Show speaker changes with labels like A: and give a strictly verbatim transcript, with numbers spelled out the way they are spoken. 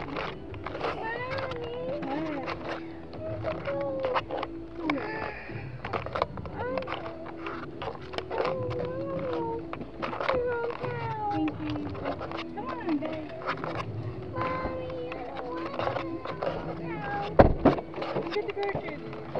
A: Come on, babe.
B: Mommy, I don't want to.
A: Get the groceries.